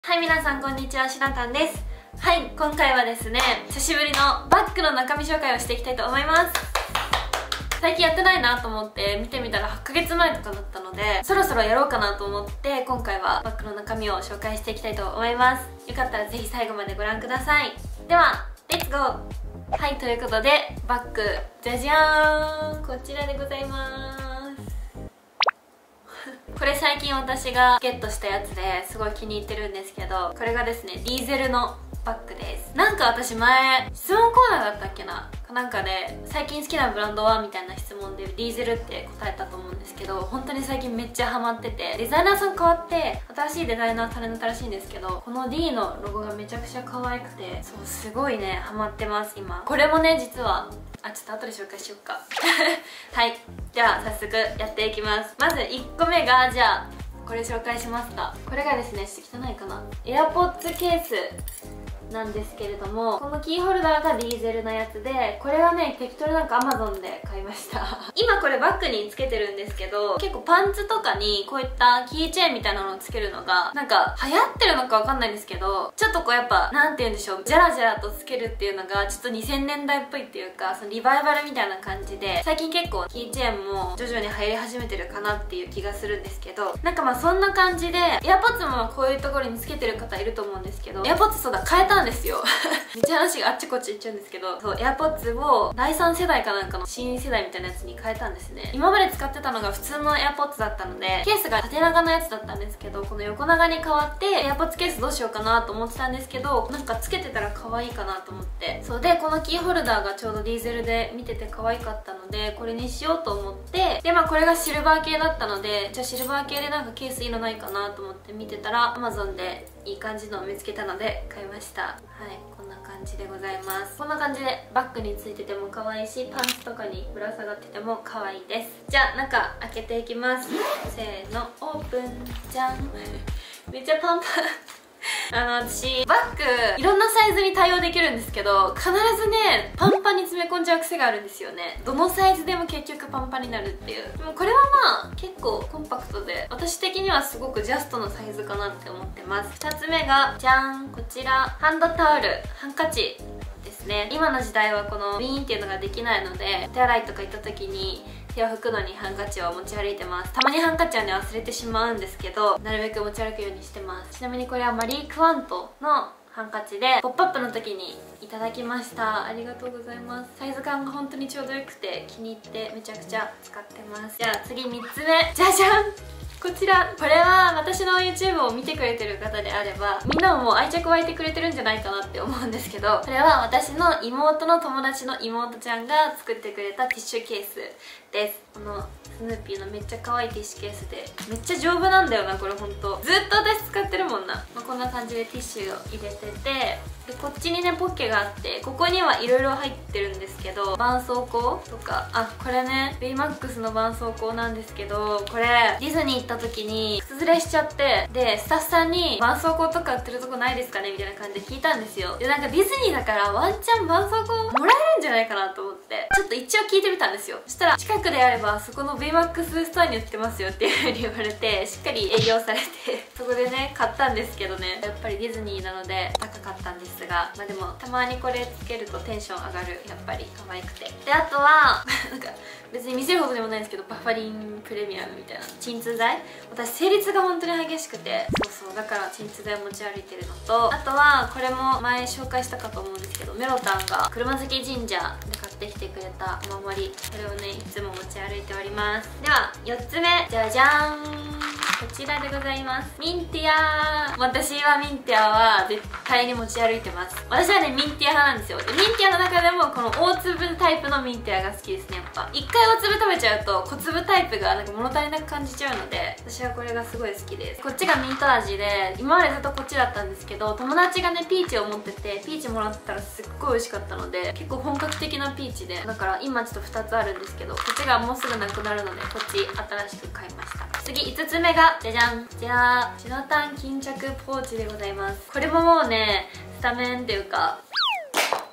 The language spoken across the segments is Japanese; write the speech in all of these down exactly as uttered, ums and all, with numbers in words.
はい、皆さんこんにちは、しなたんです。はい、今回はですね、久しぶりのバッグの中身紹介をしていきたいと思います。最近やってないなと思って見てみたらはっかげつまえとかだったので、そろそろやろうかなと思って今回はバッグの中身を紹介していきたいと思います。よかったらぜひ最後までご覧ください。ではレッツゴー。はい、ということでバッグじゃじゃーん、こちらでございます。これ最近私がゲットしたやつですごい気に入ってるんですけど、これがですねディーゼルのバッグです。なんか私前質問コーナーだったっけななんかで最近好きなブランドはみたいな質問でディーゼルって答えたと思うんですけど、本当に最近めっちゃハマってて、デザイナーさん変わって新しいデザイナーさんになったらしいんですけど、この D のロゴがめちゃくちゃ可愛くて、そうすごいねハマってます今。これもね実はあ、ちょっと後で紹介しよっかはい、じゃあ早速やっていきます。まずいっこめがじゃあこれ紹介しますか。これがですね、ちょっと汚いかな、AirPods ケースなんですけれども、このキーホルダーがディーゼルのやつで、これはね適当になんか Amazon で買いました今これバッグにつけてるんですけど、結構パンツとかにこういったキーチェーンみたいなのをつけるのがなんか流行ってるのかわかんないんですけど、ちょっとこうやっぱなんて言うんでしょう、ジャラジャラとつけるっていうのがちょっとにせんねんだいっぽいっていうか、そのリバイバルみたいな感じで、最近結構キーチェーンも徐々に流行り始めてるかなっていう気がするんですけど、なんかまあそんな感じで AirPods もこういうところにつけてる方いると思うんですけど、 AirPods そうだ変えたんですよめっちゃ話があっちこっち行っちゃうんですけど、そう AirPods をだいさん世代かなんかの新世代みたいなやつに変えたんですね。今まで使ってたのが普通の AirPods だったので、ケースが縦長のやつだったんですけど、この横長に変わって AirPods ケースどうしようかなと思ってたんですけど、なんかつけてたら可愛いかなと思って、そうでこのキーホルダーがちょうどディーゼルで見てて可愛かったのでこれにしようと思って、でまあこれがシルバー系だったので、じゃあシルバー系でなんかケースいいのないかなと思って見てたら Amazon でいい感じのを見つけたので買いました。はい、こんな感じでございます。こんな感じでバッグについてても可愛いし、パンツとかにぶら下がってても可愛いです。じゃあ中開けていきます。せーのオープン。じゃんめっちゃパンパンあの私バッグいろんなサイズに対応できるんですけど、必ずねパンパンに詰め込んじゃう癖があるんですよね。どのサイズでも結局パンパンになるっていう。でもこれはまあ結構コンパクトで、私的にはすごくジャストのサイズかなって思ってます。ふたつめがじゃん、こちらハンドタオル、ハンカチですね。今の時代はこのビーンっていうのができないので、手洗いとか行った時に手を拭くのにハンカチを持ち歩いてます。たまにハンカチはね忘れてしまうんですけど、なるべく持ち歩くようにしてます。ちなみにこれはマリー・クワントのハンカチでポップアップの時にいただきました。ありがとうございます。サイズ感が本当にちょうどよくて気に入ってめちゃくちゃ使ってます。じゃあ次みっつめ、じゃじゃん、こちら。これは私の YouTube を見てくれてる方であればみんなももう愛着湧いてくれてるんじゃないかなって思うんですけど、これは私の妹の友達の妹ちゃんが作ってくれたティッシュケースです。このスヌーピーのめっちゃ可愛いティッシュケースで、めっちゃ丈夫なんだよなこれ。ほんとずっと私使ってるもんな。まあ、こんな感じでティッシュを入れてて、でこっちにねポッケがあって、ここにはいろいろ入ってるんですけど、絆創膏とか、あこれねベイマックスの絆創膏なんですけど、これディズニー行った時に靴ずれしちゃって、でスタッフさんに絆創膏とか売ってるとこないですかねみたいな感じで聞いたんですよ。でなんかディズニーだからワンチャン絆創膏もらえるんじゃないかなと思ってちょっと一応聞いてみたんですよ。そしたら近くであればそこのベイマックスストアに売ってますよっていう風に言われて、しっかり営業されてそこでね買ったんですけどね、やっぱりディズニーなので高かったんですが、まあでもたまにこれつけるとテンション上がる、やっぱり可愛くて。であとはなんか別に見せるほどでもないんですけど、バファリンプレミアムみたいな鎮痛剤、私生理痛が本当に激しくて、そうそうだから鎮痛剤を持ち歩いてるのと、あとはこれも前紹介したかと思うんですけど、メロタンが車好き神社で買ってきてくれたお守り、これをねいつも持ち歩いております。ではよっつめ、じゃじゃーん、こちらでございます。ミンティア。私はミンティアは絶対に持ち歩いてます。私はねミンティア派なんですよ。でミンティアの中でもこの大粒タイプのミンティアが好きですね。やっぱ一回大粒食べちゃうと小粒タイプがなんか物足りなく感じちゃうので、私はこれがすごい好きです。こっちがミント味で、今までずっとこっちだったんですけど、友達がねピーチを持っててピーチもらったらすっごい美味しかったので、結構本格的なピーチで、だから今ちょっとふたつあるんですけど、こっちがもうすぐなくなるのでこっち新しく買いました。次いつつめがじゃじゃん、こちらジナタン巾着ポーチでございます。これももうねスタメンっていうか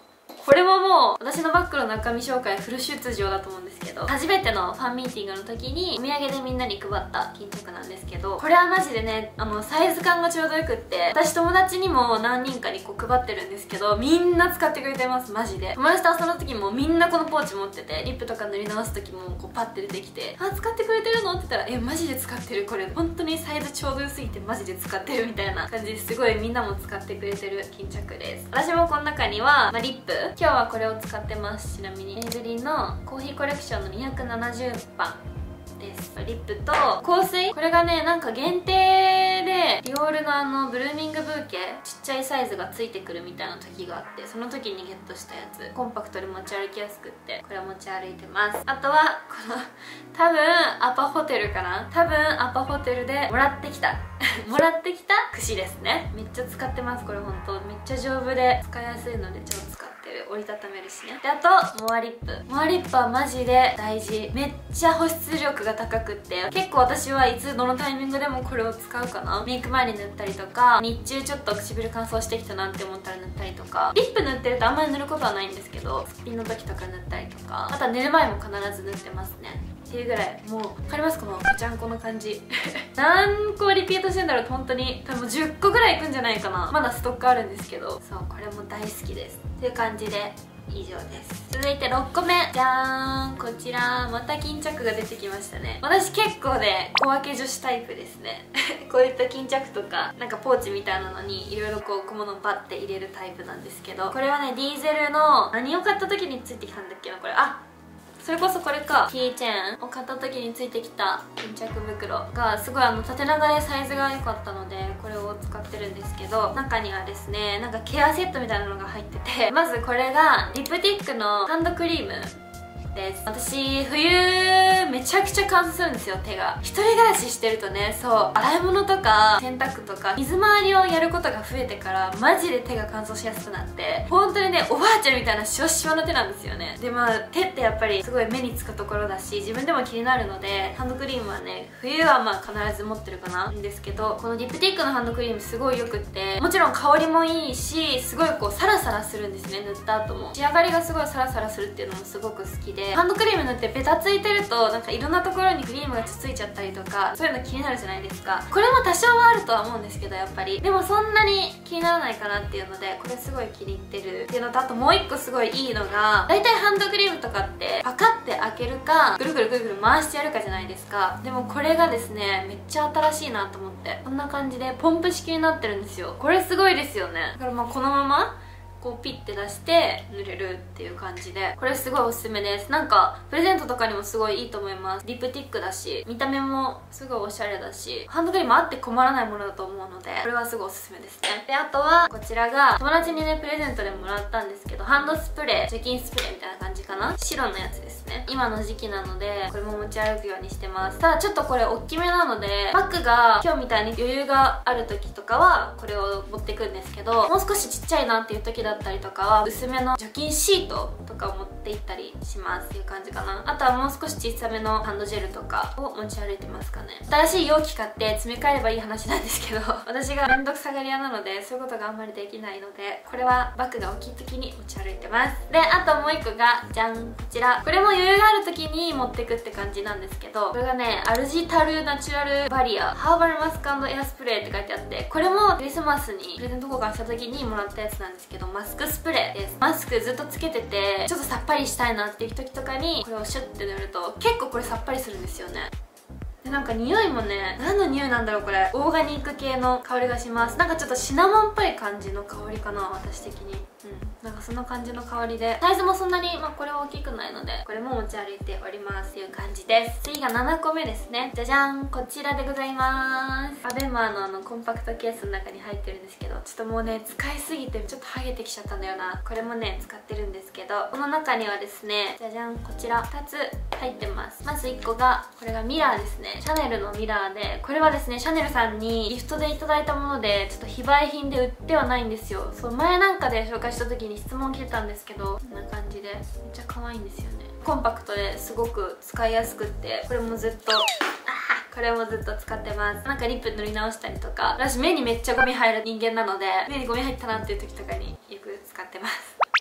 これももう私のバッグの中身紹介フル出場だと思うんですけど、初めてのファンミーティングの時にお土産でみんなに配った巾着なんですけど、これはマジでね、あのサイズ感がちょうどよくって、私友達にも何人かにこう配ってるんですけど、みんな使ってくれてます。マジで友達と遊んだ時もみんなこのポーチ持ってて、リップとか塗り直す時もこうパッて出てきて、あ、使ってくれてるのって言ったら、え、マジで使ってる、これ本当にサイズちょうど良すぎてマジで使ってるみたいな感じですごいみんなも使ってくれてる巾着です。私もこの中には、まあ、リップ、今日はこれを使ってます。ちなみにメイブリンのコーヒーコレクションのにひゃくななじゅうばんです。リップと香水、これがねなんか限定でディオールのあのブルーミングブーケちっちゃいサイズがついてくるみたいな時があって、その時にゲットしたやつ、コンパクトで持ち歩きやすくってこれを持ち歩いてます。あとはこの多分アパホテルかな、多分アパホテルでもらってきたもらってきた櫛ですね。めっちゃ使ってます。これほんとめっちゃ丈夫で使いやすいので超使ってる。折りたためるしね。であとモアリップ、モアリップはマジで大事。めっちゃ保湿力が高くって、結構私はいつどのタイミングでもこれを使うかな。メイク前に塗ったりとか、日中ちょっと唇乾燥してきたなって思ったら塗ったりとか、リップ塗ってるとあんまり塗ることはないんですけど、すっぴんの時とか塗ったりとか、あとは寝る前も必ず塗ってますねっていうぐらい、もう分かります？このぺちゃんこの感じ何個リピートしてんだろう。本当に多分じゅっこぐらいいくんじゃないかな。まだストックあるんですけど、そうこれも大好きですっていう感じで以上です。続いてろっこめ、じゃーん、こちらまた巾着が出てきましたね。私結構ね小分け女子タイプですねこういった巾着とかなんかポーチみたいなのにいろいろこう小物をバッて入れるタイプなんですけど、これはねディーゼルの何を買った時についてきたんだっけな、これ、あ、それこそこれか、キーチェーンを買った時についてきた巾着袋がすごいあの縦長でサイズが良かったのでこれを使ってるんですけど、中にはですねなんかケアセットみたいなのが入ってて、まずこれがリプティックのハンドクリームです。私冬めちゃくちゃ乾燥するんですよ、手が。一人暮らししてるとね、そう洗い物とか洗濯とか水回りをやることが増えてからマジで手が乾燥しやすくなって、本当にねおばあちゃんみたいなシワシワの手なんですよね。でまあ手ってやっぱりすごい目につくところだし自分でも気になるので、ハンドクリームはね冬はまあ必ず持ってるかなんですけど、このリプティックのハンドクリームすごいよくって、もちろん香りもいいしすごいこうサラサラするんですね。塗った後も仕上がりがすごいサラサラするっていうのもすごく好きで、ハンドクリーム塗ってベタついてるとなんかいろんなところにクリームがつついちゃったりとかそういうの気になるじゃないですか。これも多少はあるとは思うんですけど、やっぱりでもそんなに気にならないかなっていうのでこれすごい気に入ってるっていうのと、あともう一個すごいいいのが、だいたいハンドクリームとかってパカッて開けるかぐるぐるぐるぐる回してやるかじゃないですか。でもこれがですねめっちゃ新しいなと思って、こんな感じでポンプ式になってるんですよ。これすごいですよね。だからまあこのままこうピッて出して塗れるっていう感じで、これすごいおすすめです。なんかプレゼントとかにもすごいいいと思います。リプティックだし見た目もすごいおしゃれだし、ハンドクリームあって困らないものだと思うのでこれはすごいおすすめですね。であとはこちらが友達にねプレゼントでもらったんですけど、ハンドスプレー、除菌スプレーみたいな感じかな、白のやつですね。今の時期なのでこれも持ち歩くようにしてます。ただちょっとこれ大きめなのでバッグが今日みたいに余裕がある時とかはこれを持ってくんですけど、もう少しちっちゃいなっていう時だったりとかは薄めの除菌シートとかを持って行ったりしますっていう感じかな。あとはもう少し小さめのハンドジェルとかを持ち歩いてますかね。新しい容器買って詰め替えればいい話なんですけど私がめんどくさがり屋なのでそういうことがあんまりできないので、これはバッグが大きい時に持ち歩いてます。であともう一個がじゃん、こちら。これも余裕がある時に持ってくって感じなんですけど、これがねアルジタルナチュラルバリアハーバルマスク&エアスプレーって書いてあって、これもクリスマスにプレゼント交換した時にもらったやつなんですけど、マスクスプレーです。マスクずっとつけててちょっとさっぱりしたいなっていう時とかにこれをシュッて塗ると結構これさっぱりするんですよね。でなんか匂いもね、何の匂いなんだろうこれ、オーガニック系の香りがします。なんかちょっとシナモンっぽい感じの香りかな、私的に。うん、なんかそんな感じの香りで、サイズもそんなに、まあ、これは大きくないのでこれも持ち歩いておりますっていう感じです。次がななこめですね。じゃじゃん、こちらでございます。アベマーのあのコンパクトケースの中に入ってるんですけど、ちょっともうね使いすぎてちょっとハゲてきちゃったんだよな。これもね使ってるんですけど、この中にはですねじゃじゃん、こちらふたつ入ってます。まずいっこがこれがミラーですね。シャネルのミラーで、これはですねシャネルさんにギフトでいただいたものでちょっと非売品で売ってはないんですよ。そう前なんかで紹介した時に質問来てたんですけど、こんな感じでめっちゃ可愛いんですよね。コンパクトですごく使いやすくって、これもずっとこれもずっと使ってます。なんかリップ塗り直したりとか、私目にめっちゃゴミ入る人間なので、目にゴミ入ったなっていう時とかによく使ってます。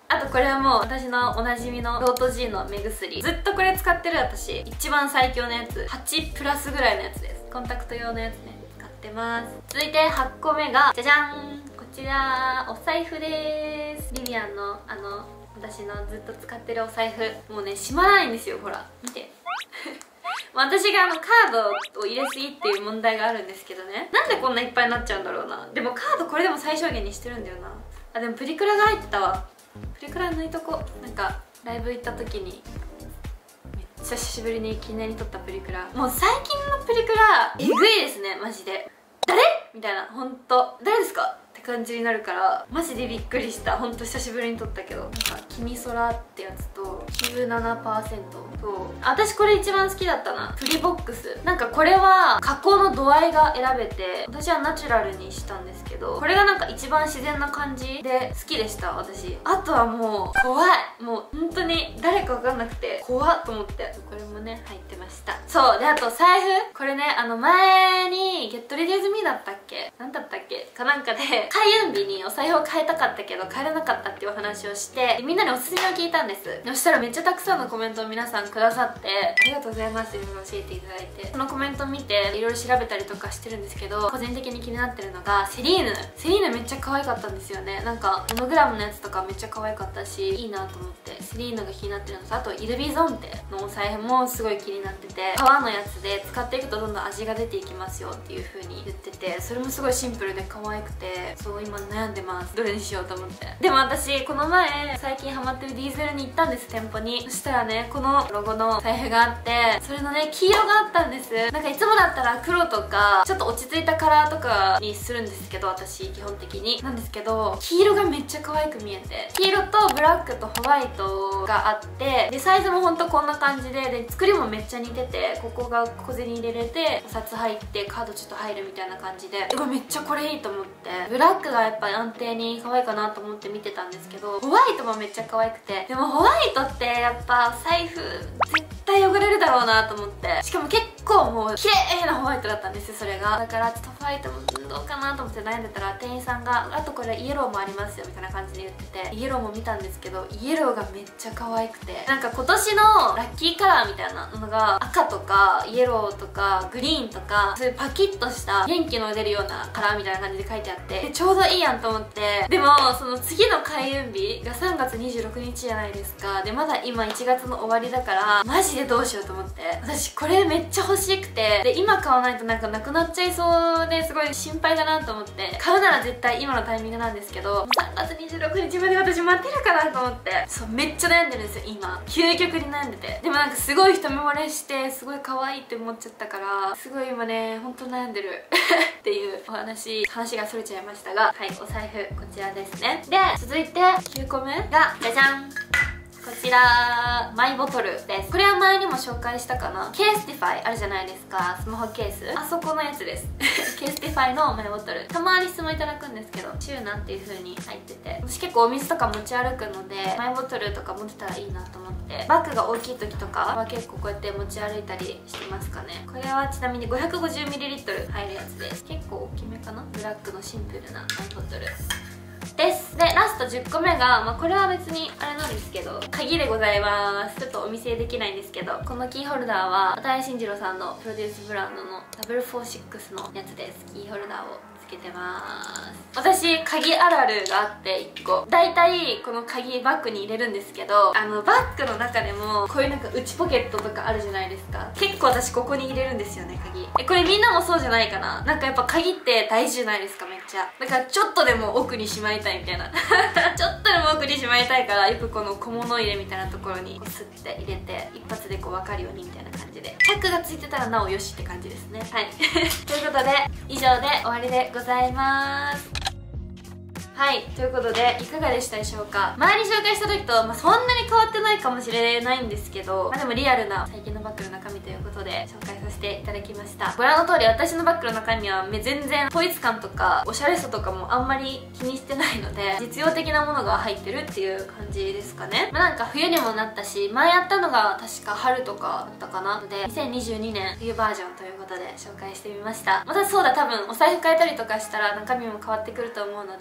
あとこれはもう私のおなじみのロート G の目薬、ずっとこれ使ってる私。一番最強のやつ、はちプラスぐらいのやつです。コンタクト用のやつね、使ってます。続いてはっこめがじゃじゃん、こちらお財布です。リビアンのあの私のずっと使ってるお財布、もうね閉まらないんですよ。ほら見て私があのカードを入れすぎっていう問題があるんですけどね、なんでこんないっぱいになっちゃうんだろうな。でもカードこれでも最小限にしてるんだよな。あ、でもプリクラが入ってたわ。プリクラ抜いとこ。なんかライブ行った時にめっちゃ久しぶりに記念に撮ったプリクラ。もう最近のプリクラえぐいですねマジで。誰みたいな、ほんと誰ですかって感じになるから、マジでびっくりした。ほんと久しぶりに撮ったけど、なんか「君空」ってやつときゅうじゅうななパーセントと、私これ一番好きだったな、プリボックス。なんかこれは加工の度合いが選べて、私はナチュラルにしたんですけど、これがなんか一番自然な感じで好きでした私。あとはもう怖い、もう本当に誰か分かんなくて怖っと思って、これもね入ってました。そうで、あと財布、これね、あの前に「ゲットレディーズミーだったっけ、なんだったっけかなんかで開運日にお財布を変えたかったけど変えれなかったっていうお話をして、みんなにおすすめを聞いたんです。そしたらめっちゃたくさんのコメントを皆さんくださって、ありがとうございます。いろいろ教えていただいて、そのコメントを見ていろいろ調べたりとかしてるんですけど、個人的に気になってるのがセリーヌ。セリーヌめっちゃ可愛かったんですよね。なんかモノグラムのやつとかめっちゃ可愛かったし、いいなと思ってセリーヌが気になってるのと、あとイルビゾンテのお財布もすごい気になってて、革のやつで使っていくとどんどん味が出ていきますよっていう風に言ってて、それもすごいシンプルで可愛くて、そう今悩んでます、どれにしようと思って。でも私この前最近ハマってるディーゼルに行ったんです、店舗に。そしたらね、このロゴの財布があって、それのね黄色があったんです。なんかいつもだったら黒とかちょっと落ち着いたカラーとかにするんですけど、私基本的になんですけど、黄色がめっちゃ可愛く見えて、黄色とブラックとホワイトがあって、でサイズもほんとこんな感じで、で作りもめっちゃ似てて、ここが小銭入れれてお札入ってカードちょっと入るみたいな感じで、うわめっちゃこれいいと思って、ブラックがやっぱり安定に可愛いかなと思って見てたんですけど、ホワイトもめっちゃ可愛くて、でもホワイトってやっぱ財布絶対汚れるだろうなと思って、しかも結構もう綺麗なホワイトだったんですよ、それが。だからちょっとホワイトもどうかなと思って悩んでたら、店員さんが「あとこれイエローもありますよ」みたいな感じで言ってて、イエローも見たんですけど、イエローがめっちゃ可愛くて、なんか今年のラッキーカラーみたいなのが赤とかイエローとかグリーンとか、そういうパキッとした元気の出るようなカラーみたいな感じで書いてあって、でちょうどいいやんと思って。でもその次の開運日がさんがつにじゅうろくにちじゃないですか。でまだ今いちがつの終わりだから、マジでどうしようと思って、私これめっちゃ欲しくて、で今買わないとなんかなくなっちゃいそうですごい心配だなと思って、買うなら絶対今のタイミングなんですけど、さんがつにじゅうろくにちまで私待てるかなと思って、そうめっちゃ悩んでるんですよ今、究極に悩んでて。でもなんかすごい一目惚れしてすごい可愛いって思っちゃったから、すごい今ねほんと悩んでるっていうお話話がそれちゃいましたが、はい、お財布こちらですね。で続いてきゅうこめがじゃじゃん、こちらマイボトルです。これは前にも紹介したかな。ケースティファイあるじゃないですか、スマホケース、あそこのやつですケースティファイのマイボトル、たまに質問いただくんですけど、チューナっていう風に入ってて、私結構お水とか持ち歩くのでマイボトルとか持ってたらいいなと思って、バッグが大きい時とかは結構こうやって持ち歩いたりしてますかね。これはちなみに ごひゃくごじゅうミリリットル 入るやつです。結構大きめかな、ブラックのシンプルなマイボトルです。でラストじゅっこめが、まあ、これは別にあれなんですけど、鍵でございます。ちょっとお見せできないんですけど、このキーホルダーは新井慎次郎さんのプロデュースブランドのダブルフォーシックスのやつです。キーホルダーをつけてます。私鍵あるあるがあっていっこ、だいたいこの鍵バッグに入れるんですけど、あのバッグの中でもこういうなんか内ポケットとかあるじゃないですか。結構私ここに入れるんですよね鍵。えこれみんなもそうじゃないかな。なんかやっぱ鍵って大事じゃないですか、めっちゃ。だからちょっとでも奥にしまいたいみたいなちょっとでも奥にしまいたいから、よくこの小物入れみたいなところにこうスッて入れて、一発でこう分かるようにみたいな感じで、チャックがついてたらなおよしって感じですね。はいということで以上で終わりでございます。はい、ということでいかがでしたでしょうか。前に紹介した時と、まあ、そんなに変わってないかもしれないんですけど、まあ、でもリアルな最近のバッグの中身ということで紹介させていただきました。ご覧の通り私のバッグの中身は全然統一感とかおしゃれさとかもあんまり気にしてないので、実用的なものが入ってるっていう感じですかね。まあ、なんか冬にもなったし、前やったのが確か春とかだったかなので、にせんにじゅうにねん冬バージョンということで紹介してみました。またそうだ、多分お財布変えたりとかしたら中身も変わってくると思うので、そしたら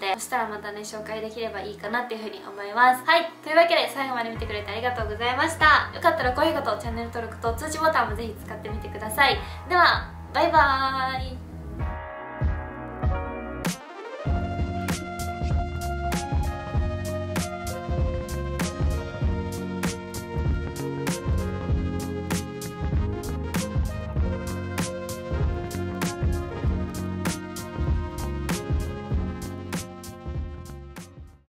またね紹介できればいいかなっていうふうに思います。はい、というわけで最後まで見てくれてありがとうございました。よかったら高評価とチャンネル登録と通知ボタンもぜひ使ってみてください。ではバイバーイ。